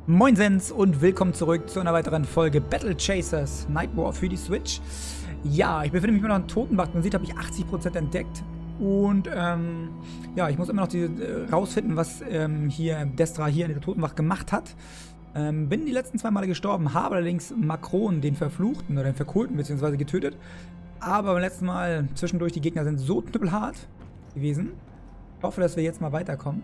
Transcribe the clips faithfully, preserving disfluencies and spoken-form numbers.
Moinsens und willkommen zurück zu einer weiteren Folge Battle Chasers Night War für die Switch. Ja, ich befinde mich immer noch in Totenwacht. Man sieht, habe ich achtzig Prozent entdeckt. Und ähm, ja, ich muss immer noch die, äh, rausfinden, was ähm, hier Destra hier in der Totenwacht gemacht hat. Ähm, bin die letzten zwei Male gestorben, habe allerdings Makron, den Verfluchten oder den Verkohlten beziehungsweise getötet. Aber beim letzten Mal zwischendurch, die Gegner sind so knüppelhart gewesen. Ich hoffe, dass wir jetzt mal weiterkommen.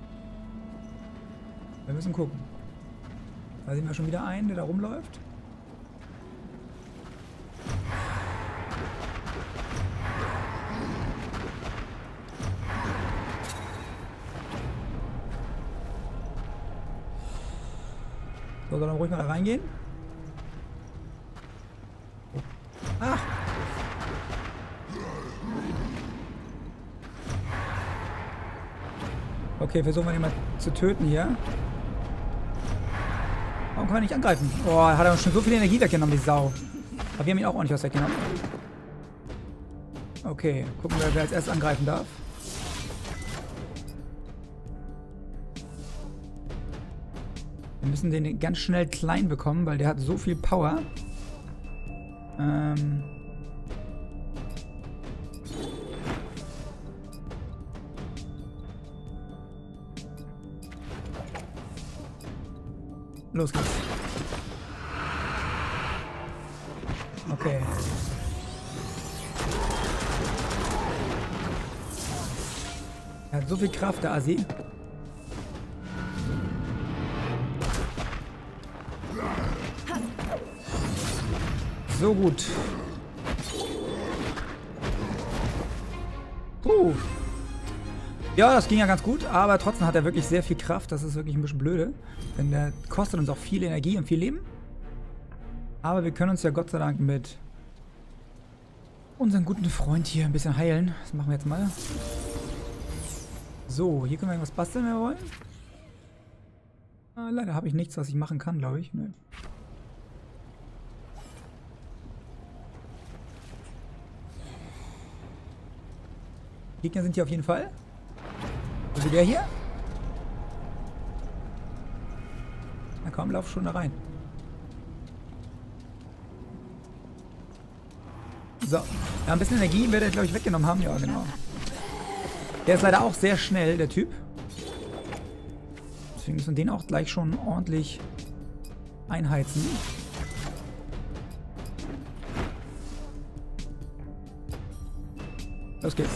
Wir müssen gucken. Da sehen wir schon wieder einen, der da rumläuft. So, soll er ruhig mal da reingehen? Ach! Okay, versuchen wir ihn mal zu töten hier. Warum kann er nicht angreifen? Oh, hat er uns schon so viel Energie weggenommen, die Sau. Aber wir haben ihn auch ordentlich was weggenommen. Okay, gucken wir, wer als erstes angreifen darf. Wir müssen den ganz schnell klein bekommen, weil der hat so viel Power. Ähm... Los geht's. Okay. Er hat so viel Kraft, der Asi. So gut. Puh. Ja, das ging ja ganz gut, aber trotzdem hat er wirklich sehr viel Kraft. Das ist wirklich ein bisschen blöde. Denn der kostet uns auch viel Energie und viel Leben. Aber wir können uns ja Gott sei Dank mit unserem guten Freund hier ein bisschen heilen. Das machen wir jetzt mal. So, hier können wir irgendwas basteln, wenn wir wollen. Ah, leider habe ich nichts, was ich machen kann, glaube ich. Nee. Gegner sind hier auf jeden Fall. Also der hier? Na komm, lauf schon da rein. So. Ja, ein bisschen Energie wird er, glaube ich, weggenommen haben. Ja, genau. Der ist leider auch sehr schnell, der Typ. Deswegen müssen wir den auch gleich schon ordentlich einheizen. Los geht's.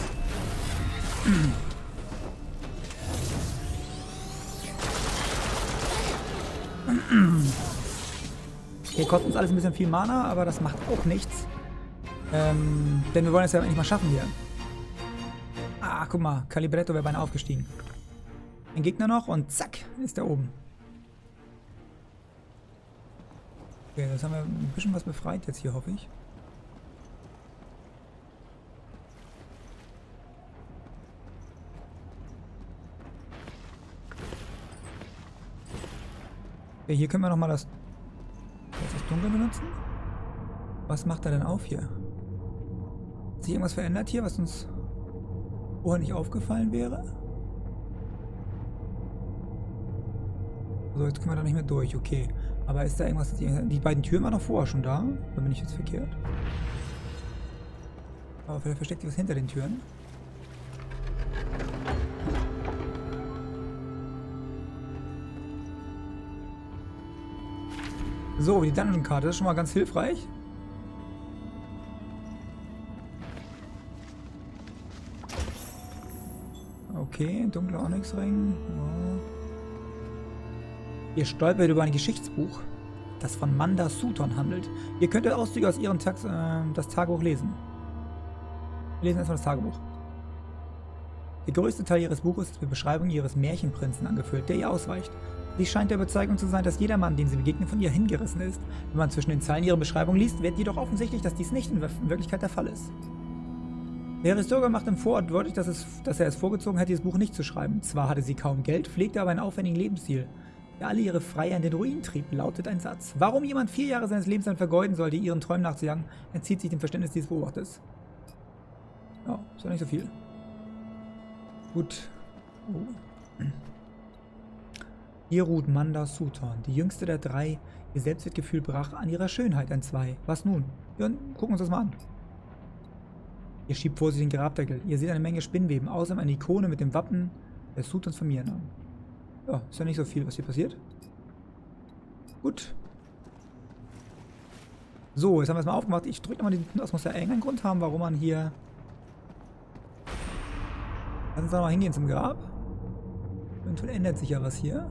Hier kostet uns alles ein bisschen viel Mana, aber das macht auch nichts. Ähm, denn wir wollen es ja endlich mal schaffen hier. Ah, guck mal, Calibretto wäre beinahe aufgestiegen. Ein Gegner noch und zack, ist er oben. Okay, jetzt haben wir ein bisschen was befreit jetzt hier, hoffe ich. Okay, hier können wir nochmal das, das Dunkel benutzen. Was macht er denn auf hier? Hat sich irgendwas verändert hier, was uns vorher nicht aufgefallen wäre? So, jetzt können wir da nicht mehr durch, okay. Aber ist da irgendwas... Die, die beiden Türen waren noch vorher schon da. Oder bin ich jetzt verkehrt? Aber vielleicht versteckt sich was hinter den Türen. So, die Dungeon-Karte, das ist schon mal ganz hilfreich. Okay, dunkler Onyxring. Ja. Ihr stolpert über ein Geschichtsbuch, das von Manda Sutton handelt. Ihr könnt Auszüge aus ihrem Tag, äh, das Tagebuch lesen. Wir lesen erstmal das Tagebuch. Der größte Teil ihres Buches ist mit Beschreibung ihres Märchenprinzen angefüllt, der ihr ausweicht. Sie scheint der Überzeugung zu sein, dass jeder Mann, dem sie begegnet, von ihr hingerissen ist. Wenn man zwischen den Zeilen ihre Beschreibung liest, wird jedoch offensichtlich, dass dies nicht in Wirklichkeit der Fall ist. Der Historiker macht im Vorort deutlich, dass, es, dass er es vorgezogen hat, dieses Buch nicht zu schreiben. Zwar hatte sie kaum Geld, pflegte aber einen aufwendigen Lebensstil, der alle ihre Freier in den Ruin trieb, lautet ein Satz. Warum jemand vier Jahre seines Lebens dann vergeuden sollte, ihren Träumen nachzujagen, entzieht sich dem Verständnis dieses Beobachters. Ja, ist doch nicht so viel. Gut. Oh. Hier ruht Manda Suton, die jüngste der drei. Ihr Selbstwertgefühl brach an ihrer Schönheit entzwei. Was nun? Ja, gucken uns das mal an. Ihr schiebt vorsichtig den Grabdeckel. Ihr seht eine Menge Spinnweben, außerdem eine Ikone mit dem Wappen der Sutons Familiennamen. Ja, ist ja nicht so viel, was hier passiert. Gut. So, jetzt haben wir es mal aufgemacht. Ich drücke nochmal den... Das muss ja irgendeinen Grund haben, warum man hier... Lass uns da noch hingehen zum Grab. Eventuell ändert sich ja was hier.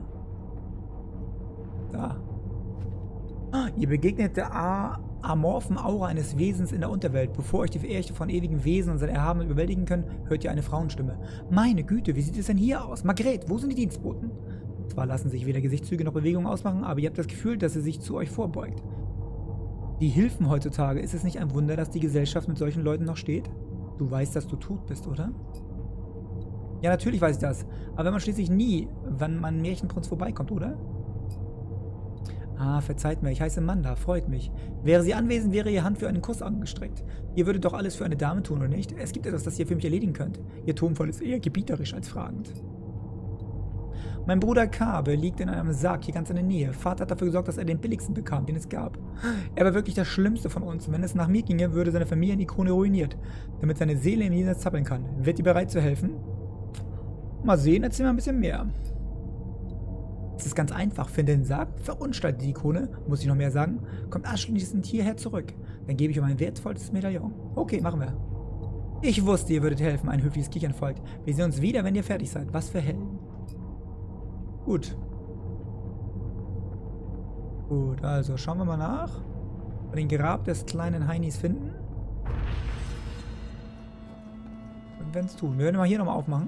Da. Ah, ihr begegnet der amorphen Aura eines Wesens in der Unterwelt. Bevor euch die Verehrte von ewigen Wesen und seine Erhabenen überwältigen können, hört ihr eine Frauenstimme. Meine Güte, wie sieht es denn hier aus? Margret, wo sind die Dienstboten? Zwar lassen sich weder Gesichtszüge noch Bewegungen ausmachen, aber ihr habt das Gefühl, dass sie sich zu euch vorbeugt. Die Hilfen heutzutage, ist es nicht ein Wunder, dass die Gesellschaft mit solchen Leuten noch steht? Du weißt, dass du tot bist, oder? Ja, natürlich weiß ich das. Aber wenn man schließlich nie, wenn man Märchenprinz vorbeikommt, oder? Ah, verzeiht mir, ich heiße Manda, freut mich. Wäre sie anwesend, wäre ihr Hand für einen Kuss angestreckt. Ihr würdet doch alles für eine Dame tun, oder nicht? Es gibt etwas, das ihr für mich erledigen könnt. Ihr Tonfall ist eher gebieterisch als fragend. Mein Bruder Kabe liegt in einem Sarg hier ganz in der Nähe. Vater hat dafür gesorgt, dass er den billigsten bekam, den es gab. Er war wirklich das Schlimmste von uns. Wenn es nach mir ginge, würde seine Familienikone ruiniert, damit seine Seele im Jenseits zappeln kann. Wird ihr bereit zu helfen? Mal sehen, erzähl mal ein bisschen mehr. Es ist ganz einfach. Finde den Sarg, verunstaltet die Ikone, muss ich noch mehr sagen, kommt anschließend hierher zurück. Dann gebe ich euch mein wertvollstes Medaillon. Okay, machen wir. Ich wusste, ihr würdet helfen. Ein höfliches Kichern folgt. Wir sehen uns wieder, wenn ihr fertig seid. Was für Helden. Gut. Gut, also schauen wir mal nach. Bei den Grab des kleinen Heinis finden. Und wenn es tun. Wir werden mal hier nochmal aufmachen.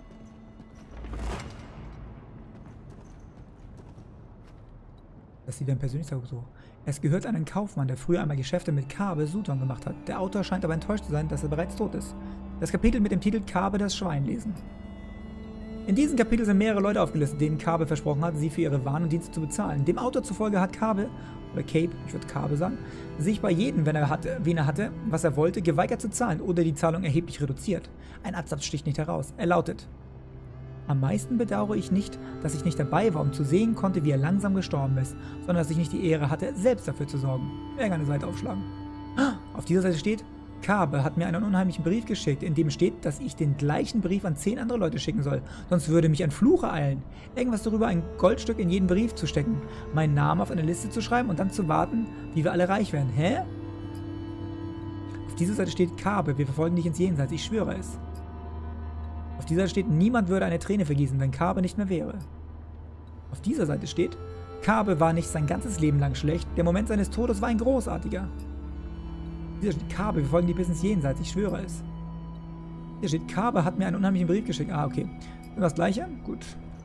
Das sieht ein persönlicher so. Es gehört an einen Kaufmann, der früher einmal Geschäfte mit Kabe Suton gemacht hat. Der Autor scheint aber enttäuscht zu sein, dass er bereits tot ist. Das Kapitel mit dem Titel Kabe das Schwein lesen. In diesem Kapitel sind mehrere Leute aufgelistet, denen Kabe versprochen hat, sie für ihre Waren und Dienste zu bezahlen. Dem Autor zufolge hat Kabe, oder Cape, ich würde Kabe sagen, sich bei jedem, wenn er hatte, wen er hatte, was er wollte, geweigert zu zahlen oder die Zahlung erheblich reduziert. Ein Absatz sticht nicht heraus. Er lautet: Am meisten bedauere ich nicht, dass ich nicht dabei war, um zu sehen konnte, wie er langsam gestorben ist, sondern dass ich nicht die Ehre hatte, selbst dafür zu sorgen. Irgendeine Seite aufschlagen. Auf dieser Seite steht: Kabe hat mir einen unheimlichen Brief geschickt, in dem steht, dass ich den gleichen Brief an zehn andere Leute schicken soll, sonst würde mich ein Fluch ereilen. Irgendwas darüber, ein Goldstück in jeden Brief zu stecken, meinen Namen auf eine Liste zu schreiben und dann zu warten, wie wir alle reich werden. Hä? Auf dieser Seite steht: Kabe, wir verfolgen dich ins Jenseits, ich schwöre es. Auf dieser Seite steht: Niemand würde eine Träne vergießen, wenn Kabe nicht mehr wäre. Auf dieser Seite steht: Kabe war nicht sein ganzes Leben lang schlecht, der Moment seines Todes war ein großartiger. Hier steht: Kabe, wir folgen dir bis ins Jenseits, ich schwöre es. Hier steht: Kabe hat mir einen unheimlichen Brief geschickt. Ah, okay. Immer das Gleiche? Gut.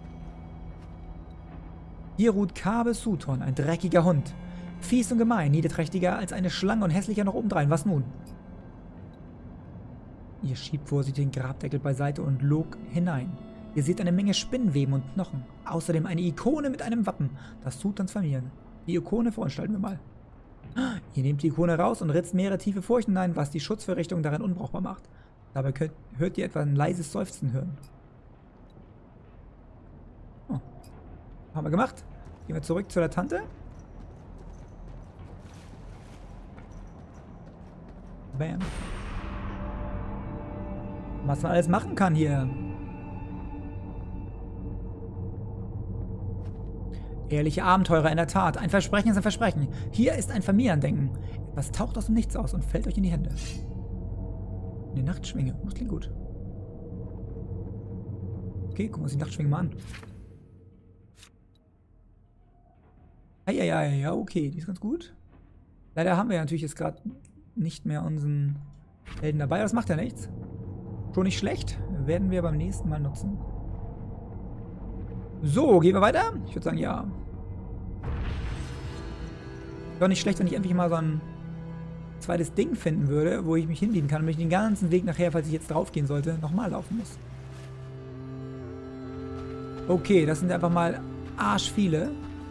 Hier ruht Kabe Suton, ein dreckiger Hund. Fies und gemein, niederträchtiger als eine Schlange und hässlicher noch obendrein. Was nun? Ihr schiebt vorsichtig den Grabdeckel beiseite und log hinein. Ihr seht eine Menge Spinnenweben und Knochen. Außerdem eine Ikone mit einem Wappen, das Sutons Familien. Die Ikone veranstalten wir mal. Ihr nehmt die Ikone raus und ritzt mehrere tiefe Furchen hinein, was die Schutzverrichtung darin unbrauchbar macht. Dabei könnt, hört ihr etwa ein leises Seufzen hören. Oh. Haben wir gemacht. Gehen wir zurück zu der Tante. Bam. Was man alles machen kann hier. Ehrliche Abenteurer in der Tat. Ein Versprechen ist ein Versprechen. Hier ist ein Familiendenken. Etwas taucht aus dem Nichts aus und fällt euch in die Hände. Eine Nachtschwinge. Das klingt gut. Okay, gucken wir uns die Nachtschwinge mal an. Ja, ja, ja, ja, okay. Die ist ganz gut. Leider haben wir ja natürlich jetzt gerade nicht mehr unseren Helden dabei. Das macht ja nichts. Schon nicht schlecht. Werden wir beim nächsten Mal nutzen. So, gehen wir weiter? Ich würde sagen, ja. Wäre nicht schlecht, wenn ich endlich mal so ein zweites Ding finden würde, wo ich mich hinbiegen kann, damit ich den ganzen Weg nachher, falls ich jetzt drauf gehen sollte, nochmal laufen muss. Okay, das sind einfach mal arsch viele.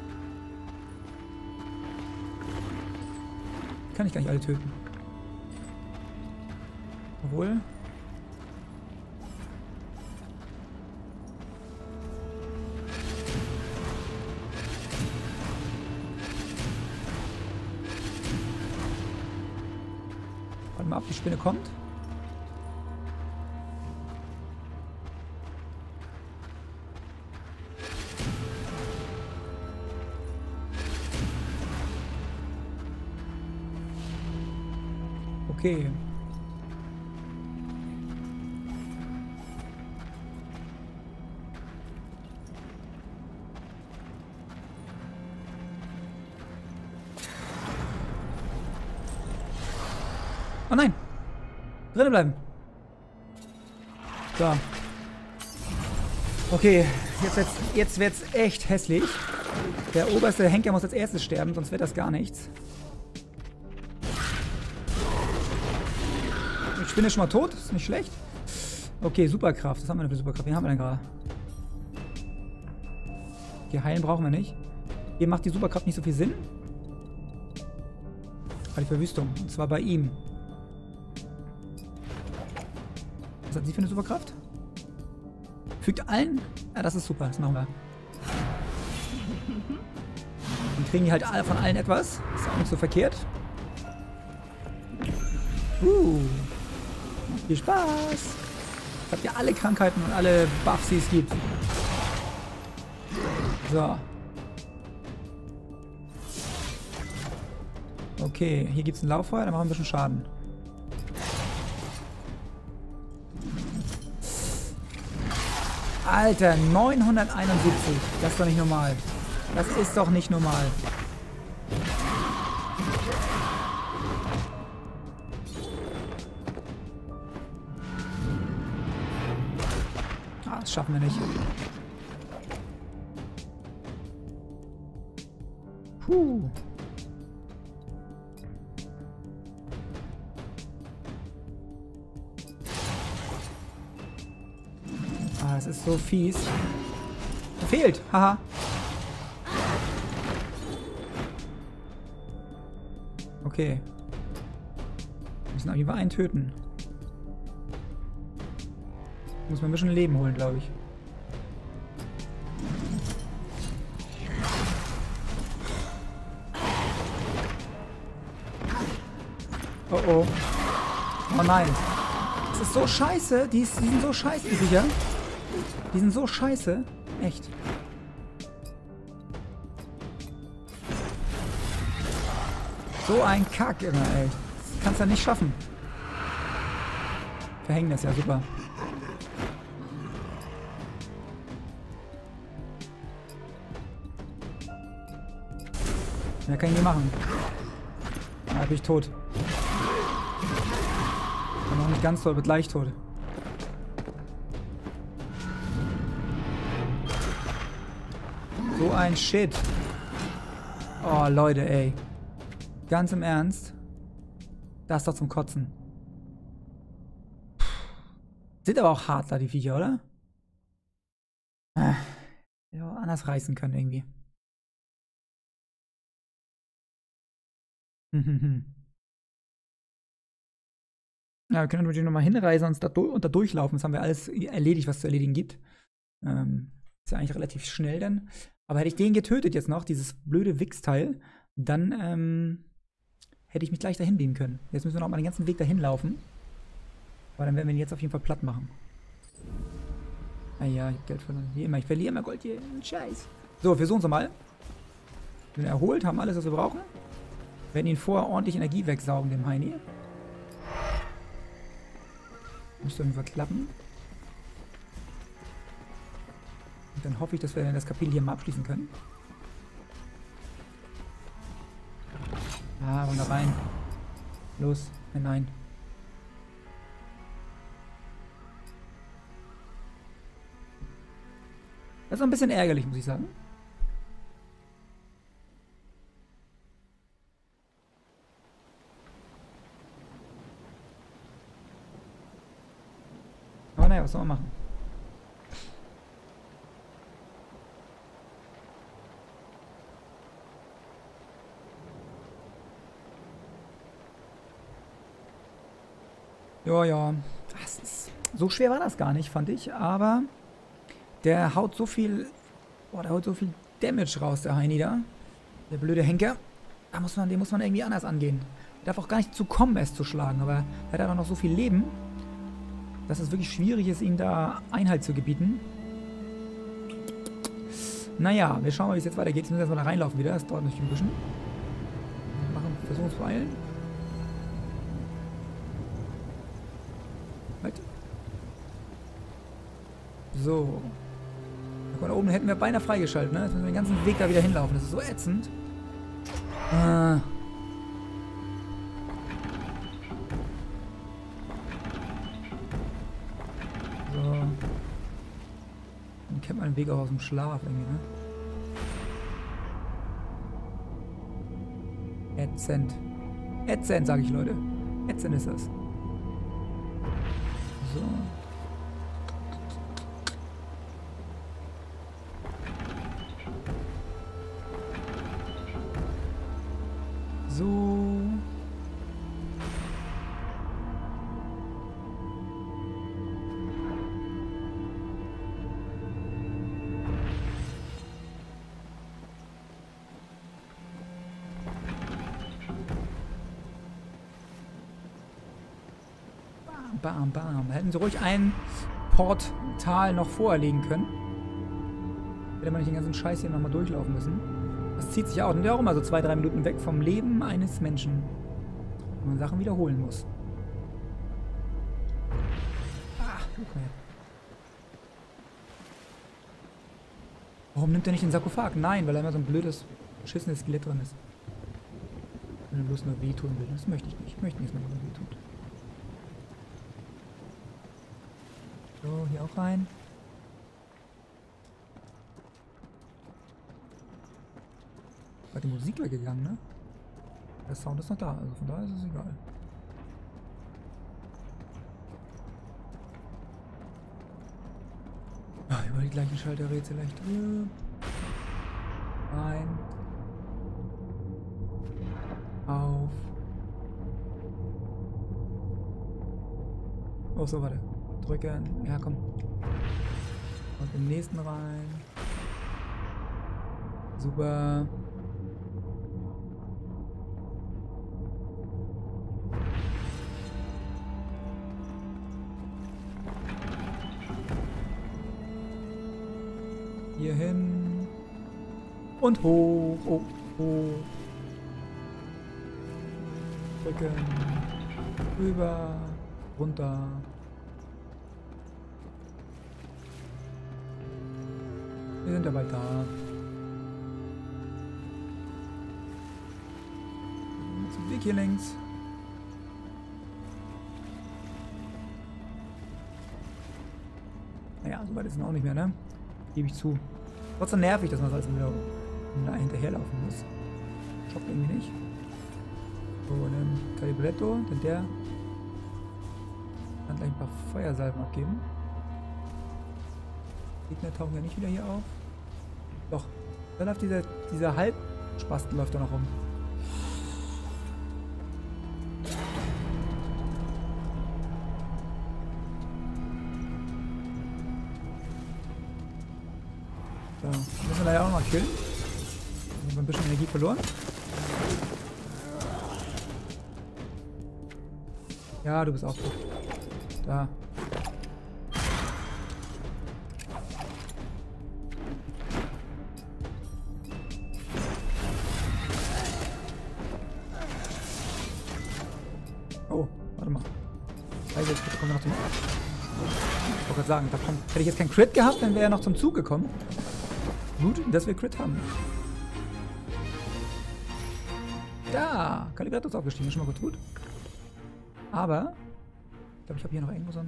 Kann ich gar nicht alle töten. Obwohl... mal ab, die Spinne kommt. Okay. Oh nein! Drinnen bleiben! So. Okay, jetzt wird's, jetzt wird's echt hässlich. Der oberste Henker muss als erstes sterben, sonst wird das gar nichts. Ich bin jetzt schon mal tot, ist nicht schlecht. Okay, Superkraft. Was haben wir denn für Superkraft? Wen haben wir denn gerade? Okay, heilen brauchen wir nicht. Hier macht die Superkraft nicht so viel Sinn. Aber die Verwüstung. Und zwar bei ihm. Was hat sie für eine Superkraft? Fügt allen? Ja, das ist super. Das machen wir. Dann kriegen die halt alle von allen etwas. Ist auch nicht so verkehrt. Uh. Viel Spaß! Habt ihr alle Krankheiten und alle Buffs, die es gibt. So. Okay, hier gibt es ein Lauffeuer, dann machen wir ein bisschen Schaden. Alter, neunhunderteinundsiebzig. Das ist doch nicht normal. Das ist doch nicht normal. Ah, das schaffen wir nicht. Puh. Ah, das ist so fies. Fehlt. Haha. Okay. Wir müssen auf jeden Fall einen töten. Muss man ein bisschen Leben holen, glaube ich. Oh oh. Oh nein. Das ist so scheiße. Die, ist, die sind so scheiße, die Viecher. Die sind so scheiße. Echt. So ein Kack immer, ey. Das kannst du ja nicht schaffen. Verhängnis, ja super. Mehr kann ich nicht machen. Da bin ich tot. Aber noch nicht ganz tot, wird leicht tot. So ein Shit. Oh, Leute, ey. Ganz im Ernst. Das ist doch zum Kotzen. Sind aber auch hart da, die Viecher, oder? Ja, anders reißen können irgendwie. Ja, wir können natürlich nochmal hinreisen und da, und da durchlaufen. Das haben wir alles erledigt, was es zu erledigen gibt. Ähm, ist ja eigentlich relativ schnell dann. Aber hätte ich den getötet jetzt noch, dieses blöde Wichsteil, dann ähm, hätte ich mich gleich dahin beamen können. Jetzt müssen wir noch mal den ganzen Weg dahin laufen. Aber dann werden wir ihn jetzt auf jeden Fall platt machen. Ah ja, ich hab Geld verloren. Wie immer, ich verliere immer Gold hier. Scheiß. So, wir versuchen es mal. Wir sind erholt, haben alles, was wir brauchen. Wir werden ihn vorher ordentlich Energie wegsaugen, dem Heini. Müsste irgendwo klappen. Und dann hoffe ich, dass wir dann das Kapitel hier mal abschließen können. Ah, wollen wir rein. Los. Nein, nein. Das ist ein bisschen ärgerlich, muss ich sagen. Aber naja, was soll man machen? Ja, ja. Das ist, so schwer war das gar nicht, fand ich. Aber der haut so viel. Boah, der haut so viel Damage raus, der Heini da. Der blöde Henker. Da muss man, den muss man irgendwie anders angehen. darf auch gar nicht zu kommen, es zu schlagen, aber er hat einfach noch so viel Leben, dass es wirklich schwierig ist, ihm da Einhalt zu gebieten. Naja, wir schauen mal, wie es jetzt weitergeht. Jetzt müssen wir erstmal da reinlaufen wieder. Das dauert natürlich ein bisschen. Machen, versuchen uns zu beeilen. Halt. So. Da oben hätten wir beinahe freigeschaltet, ne? Jetzt müssen wir den ganzen Weg da wieder hinlaufen. Das ist so ätzend. Ah. So. Dann kennt man den Weg auch aus dem Schlaf irgendwie, ne? Ätzend. Ätzend, sage ich, Leute. Ätzend ist das. So. So. Bam, bam. Hätten sie ruhig ein Portal noch vorerlegen können. Hätte man nicht den ganzen Scheiß hier nochmal durchlaufen müssen. Das zieht sich auch. Und ja auch immer so zwei, drei Minuten weg vom Leben eines Menschen. Wenn man Sachen wiederholen muss. Ah, okay. Warum nimmt er nicht den Sarkophag? Nein, weil er immer so ein blödes, beschissenes Skelett drin ist. Wenn er bloß nur wehtun will. Das möchte ich nicht. Ich möchte nicht, dass man nur wehtut. So, hier auch rein. War die Musik weggegangen, ne? Der Sound ist noch da, also von daher ist es egal. Ach, über die gleichen Schalterrätsel leicht drüber. Rein. Auf. Oh, so, warte. Drücken. Ja, komm. Und den nächsten rein. Super. Hier hin. Und hoch. Oh, hoch. Drücken. Rüber. Runter. Wir sind ja bald da. Zum Weg hier links. Naja, so weit ist es auch nicht mehr, ne? Gebe ich zu. Trotzdem nervig, dass man das alles wieder hinterherlaufen muss. Schockt irgendwie nicht. So, dann Calibretto, denn der kann gleich ein paar Feuersalben abgeben. Gegner tauchen ja nicht wieder hier auf. Doch, da läuft dieser, dieser Halbspasten läuft da noch rum. So, müssen wir leider auch noch mal killen. Wir haben ein bisschen Energie verloren. Ja, du bist auch gut. Da. Oh, warte mal. Also jetzt kommen wir noch zum... Ich wollte gerade sagen, da kommt... Hätte ich jetzt kein Crit gehabt, dann wäre er noch zum Zug gekommen. Gut, dass wir Crit haben. Da! Calibretto ist aufgestiegen, schon mal gut gut. Aber... Ich glaube, ich habe hier noch irgendwo so ein...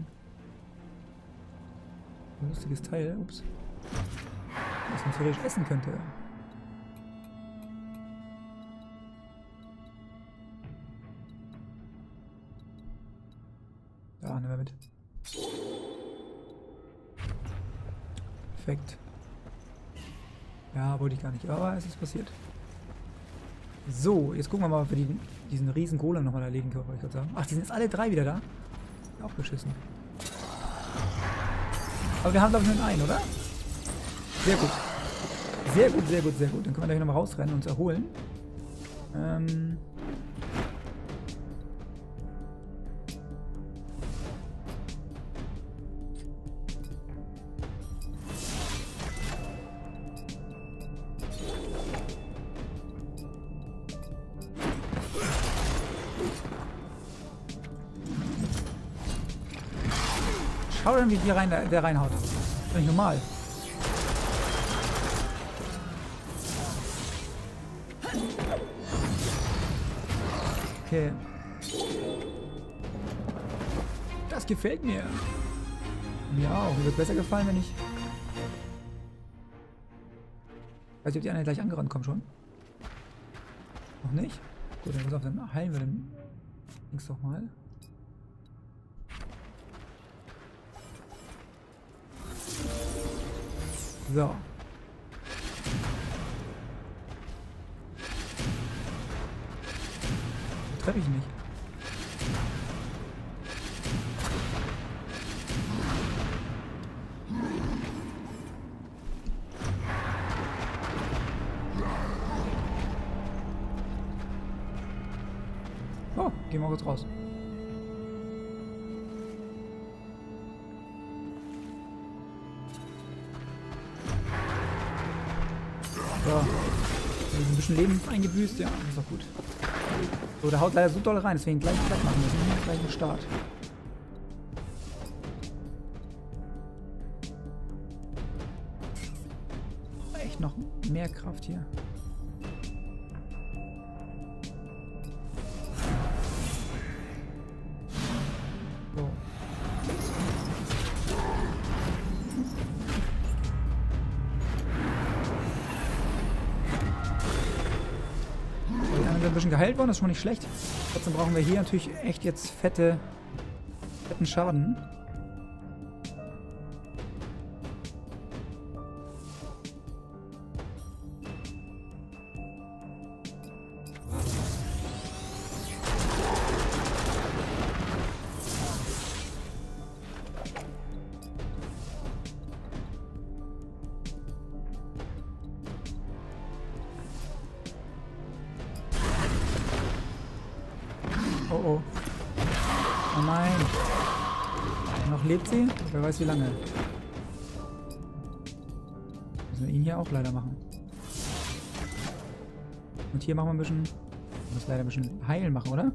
ein lustiges Teil. Ups. Was man theoretisch essen könnte. Da, nehmen wir mit. Perfekt. Ja, wollte ich gar nicht. Aber es ist passiert. So, jetzt gucken wir mal, ob wir die, diesen riesen Golem nochmal erledigen können, wollte ich gerade sagen. Ach, die sind jetzt alle drei wieder da? Auch beschissen. Aber wir haben, glaube ich, nur einen, oder? Sehr gut. Sehr gut, sehr gut, sehr gut. Dann können wir gleich nochmal rausrennen und uns erholen. Ähm... Schau dann, wie viel rein, der, der reinhaut. Das ist nicht normal. Okay. Das gefällt mir. Mir auch. Mir wird besser gefallen, wenn ich... Weiß nicht, ob die anderen gleich angerannt kommen schon. Noch nicht? Gut, dann pass auf, dann heilen wir den Dings doch mal. So. Treffe ich nicht. Oh, gehen wir kurz raus. So. Ein bisschen Leben eingebüßt, ja, ist doch gut. So, der haut leider so doll rein, deswegen gleich platt machen müssen. Gleich einen Start. Oh, echt noch mehr Kraft hier. So. Ein bisschen geheilt worden, das ist schon nicht schlecht. Trotzdem brauchen wir hier natürlich echt jetzt fette, fetten Schaden. Oh oh. Oh nein. Noch lebt sie? Wer weiß wie lange. Müssen wir ihn hier auch leider machen. Und hier machen wir ein bisschen... Ich muss leider ein bisschen heilen machen, oder?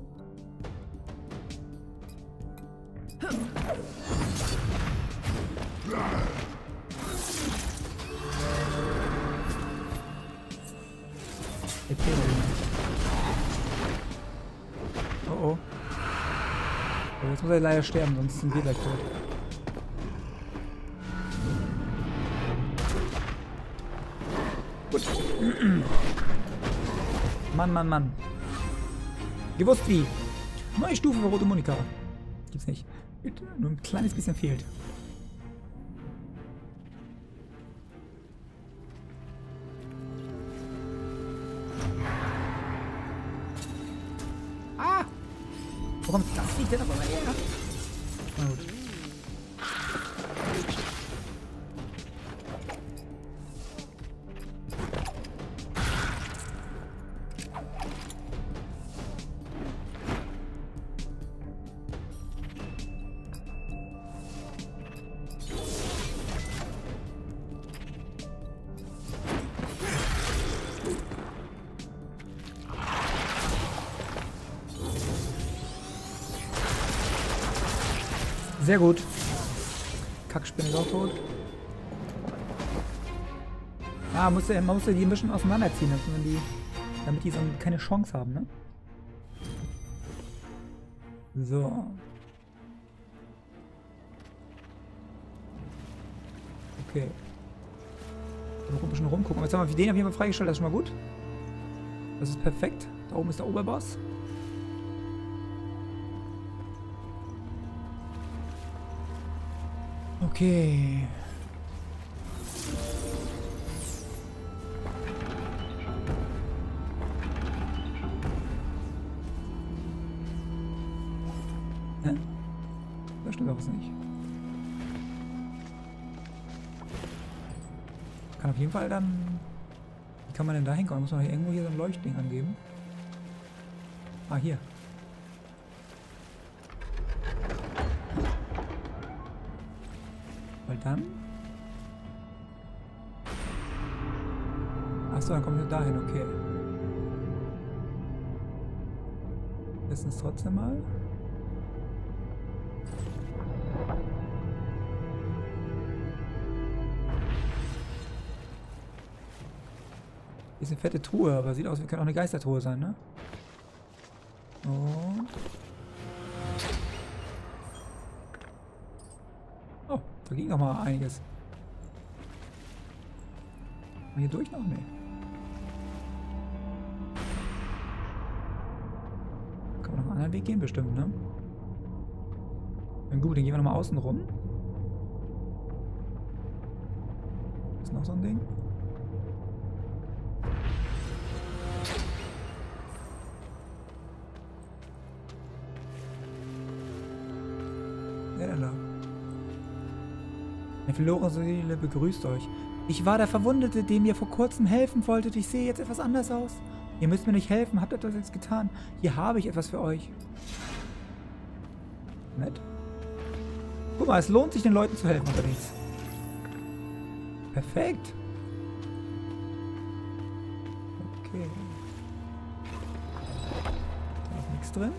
Oh oh. So, jetzt muss er leider sterben, sonst sind wir gleich tot. Gut. Mann, Mann, Mann. Gewusst wie. Neue Stufe für Rote Monika. Gibt's nicht. Nur ein kleines bisschen fehlt. Ah! Wo kommt das Vieh denn aber mal her? Na gut. Sehr gut. Kackspinne ist auch tot. Ah, musst du, man muss die ein bisschen auseinanderziehen, damit, man die, damit die so keine Chance haben, ne? So. Okay. Noch ein bisschen rumgucken. Jetzt haben wir den auf jeden Fall freigestellt, das ist schon mal gut. Das ist perfekt. Da oben ist der Oberboss. Okay. Hä? Da stimmt doch was nicht. Kann auf jeden Fall dann... Wie kann man denn da hinkommen? Muss man irgendwo hier so ein Leuchtding angeben? Ah, hier. Weil dann... Achso, dann kommen wir dahin, okay. Testen es trotzdem mal. Hier ist eine fette Truhe, aber sieht aus, wie könnte auch eine Geistertruhe sein, ne? Und... Oh, da ging noch mal einiges. Hier durch noch? Nee. Kann man noch einen anderen Weg gehen? Bestimmt, ne? Na gut, dann gehen wir nochmal außen rum. Ist noch so ein Ding? Wer denn da? Eine verlorene Seele begrüßt euch. Ich war der Verwundete, dem ihr vor kurzem helfen wolltet. Ich sehe jetzt etwas anders aus. Ihr müsst mir nicht helfen. Habt etwas jetzt getan. Hier habe ich etwas für euch. Nett. Guck mal, es lohnt sich, den Leuten zu helfen unterwegs. Perfekt. Okay. Da ist nichts drin.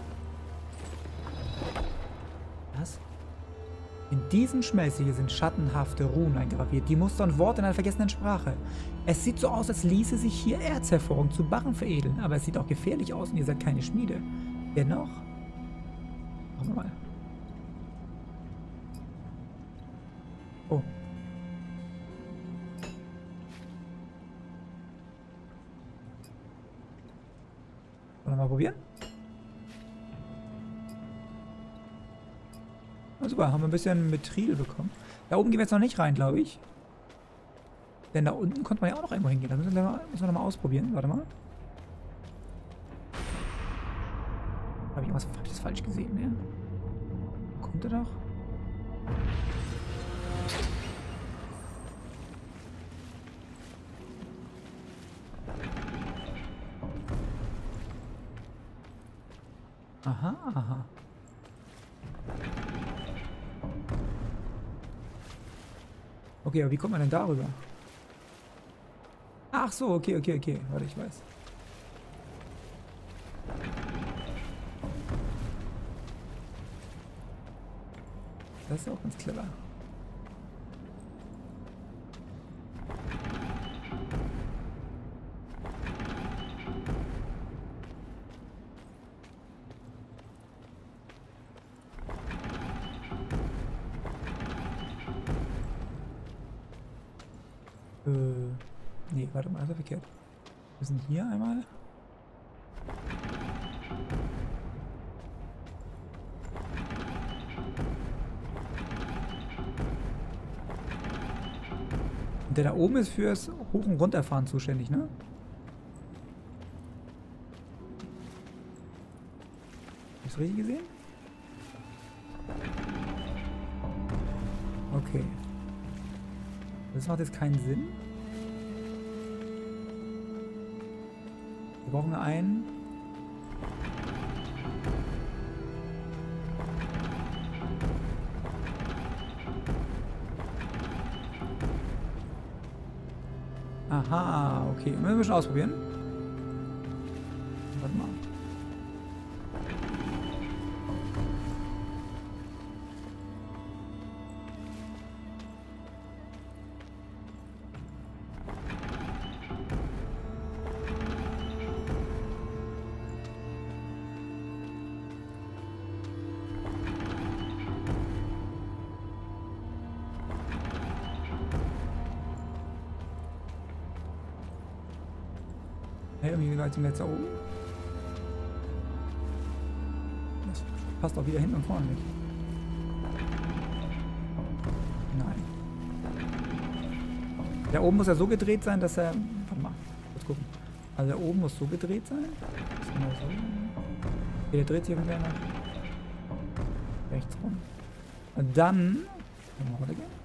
Was? In diesen Schmelze hier sind schattenhafte Runen eingraviert, die Muster und Worte in einer vergessenen Sprache. Es sieht so aus, als ließe sich hier Erzhervorung zu Barren veredeln, aber es sieht auch gefährlich aus und ihr seid keine Schmiede. Dennoch... Machen wir mal. Oh. Wollen wir mal probieren? Oh, super, haben wir ein bisschen Methril bekommen. Da oben gehen wir jetzt noch nicht rein, glaube ich. Denn da unten konnte man ja auch noch irgendwo hingehen. Da müssen wir, mal, müssen wir noch mal ausprobieren. Warte mal. Habe ich irgendwas hab ich das falsch gesehen, ne? Kommt er doch? Aha, aha. Okay, aber wie kommt man denn darüber? Ach so, okay, okay, okay. Warte, ich weiß. Das ist auch ganz clever. Äh, nee, warte mal, also verkehrt. Wir sind hier einmal. Und der da oben ist fürs Hoch- und Runterfahren zuständig, ne? Hab ich's richtig gesehen? Okay. Das macht jetzt keinen Sinn. Wir brauchen einen. Aha, okay. Müssen wir schon ausprobieren. Warte mal. Hey, wie weit sind wir jetzt da oben? Das passt auch wieder hinten und vorne nicht. Nein. Der oben muss ja so gedreht sein, dass er... Warte mal, kurz gucken. Also der oben muss so gedreht sein. So. Okay, der dreht sich wieder nach rechts rum. Und dann... Können wir weitergehen?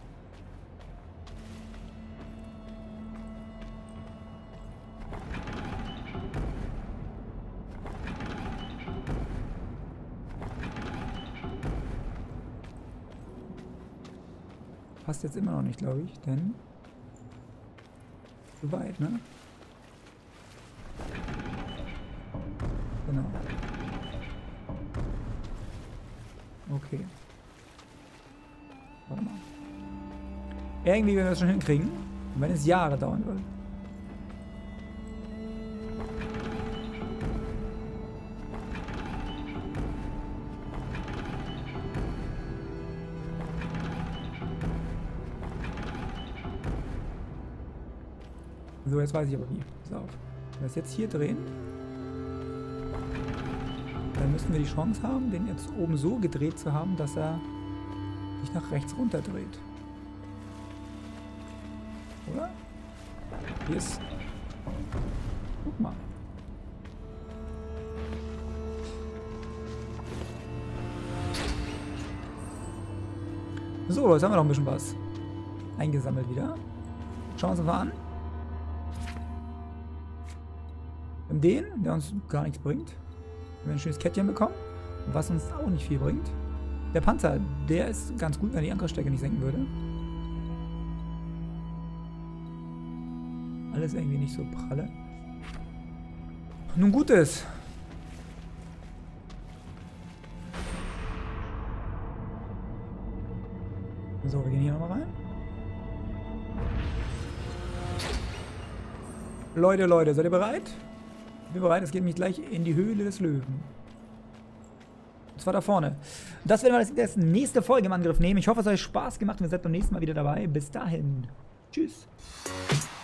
Passt jetzt immer noch nicht, glaube ich, denn zu weit, ne? Genau. Okay. Warte mal. Irgendwie werden wir das schon hinkriegen, wenn es Jahre dauern wird. So, jetzt weiß ich aber wie. Pass auf. Wenn wir es jetzt hier drehen, dann müssten wir die Chance haben, den jetzt oben so gedreht zu haben, dass er sich nach rechts runter dreht. Oder? Hier ist... Guck mal. So, jetzt haben wir noch ein bisschen was eingesammelt wieder. Schauen wir uns mal an. Wir haben den, der uns gar nichts bringt. Wir haben ein schönes Kettchen bekommen, was uns auch nicht viel bringt. Der Panzer, der ist ganz gut, wenn er die Ankerstrecke nicht senken würde. Alles irgendwie nicht so pralle. Nun gut ist. So, wir gehen hier nochmal rein. Leute, Leute, seid ihr bereit? Ich bin bereit, es geht nämlich gleich in die Höhle des Löwen. Und zwar da vorne. Das werden wir als nächste Folge im Angriff nehmen. Ich hoffe, es hat euch Spaß gemacht und ihr seid beim nächsten Mal wieder dabei. Bis dahin. Tschüss.